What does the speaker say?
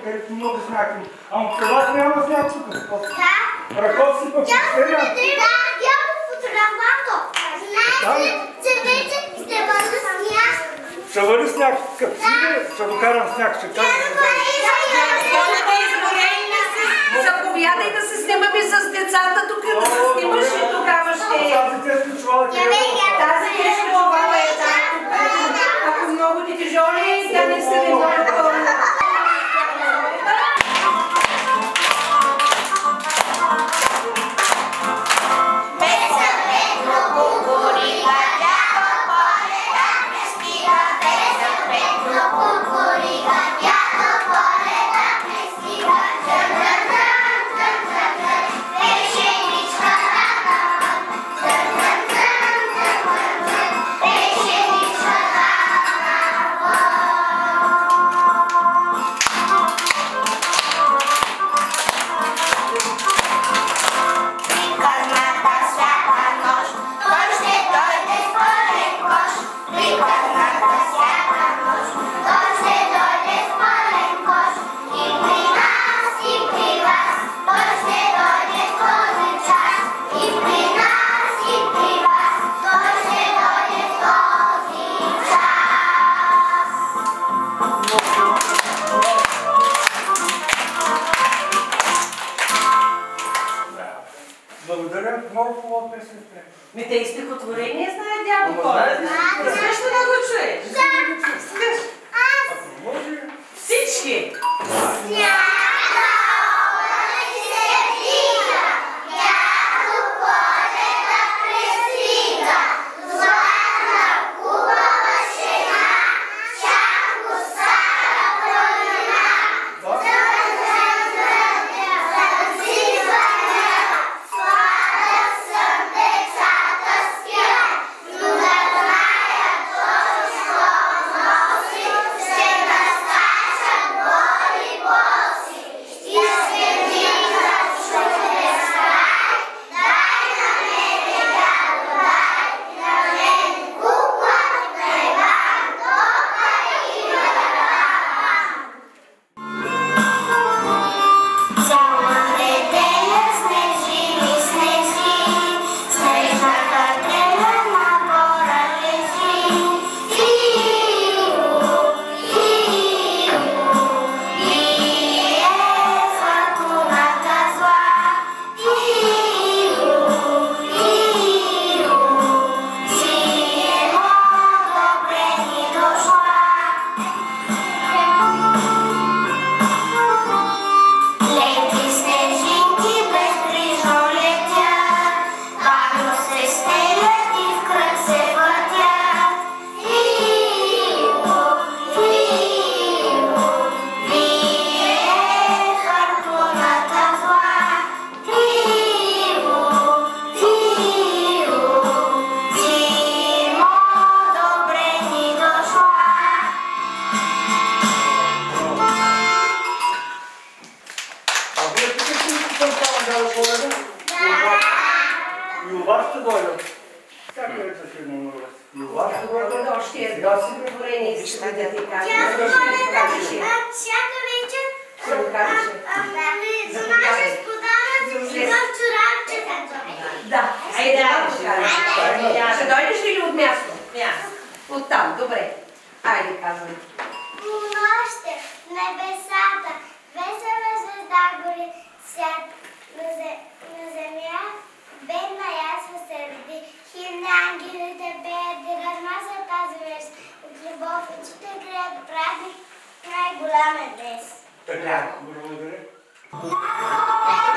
където много сняг има. Ама при вас няма сняг тук. Да. Ръков си пък изтеря. Да, бяха по тревато. Знаете, че вече ще върна сняг. Ще върни сняг. Ще докарам сняг. Ще кажа. Заповядай да се снимаме с децата тук, да се снимаш и тогава ще... Тази тежка чувала къде е? Тази тежка чувала е там. Ако много ти тежоли, тя не се не може пълна. Благодаря, много хубава песен. Те и стихотворение знаят Дядо Коледа. Искаш ли да го чуеш? Искаш? Всички! И у вас ще дойдат. Всяка вечер ще има вас. И у вас ще дойдат. Още едно стихотворение искам да ти кажа. Всяка вечер за нашия подарък в чорапчета. Да, айде да го кажеш. Ще дойдеш ли от място? Оттам, добре. Айде, казвай. Нощем в небесата весела звезда гори, свят на земя бедна ясва се роди. Химни ангелите пеят и разнасят тази вест. От любов очите греят празник, най-голям е днес. Така, благодаря.